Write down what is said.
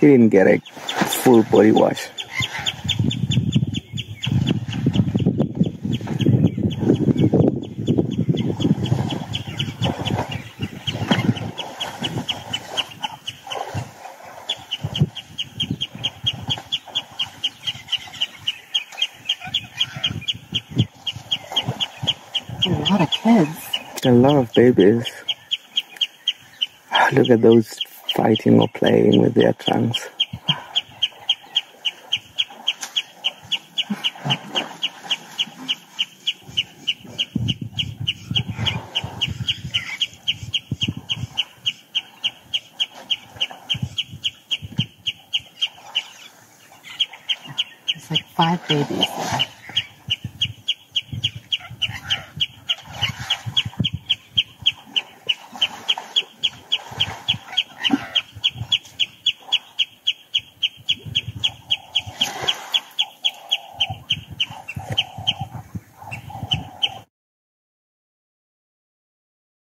He didn't get a full body wash. A lot of kids. A lot of babies. Look at those fighting or playing with their trunks. There's like 5 babies there.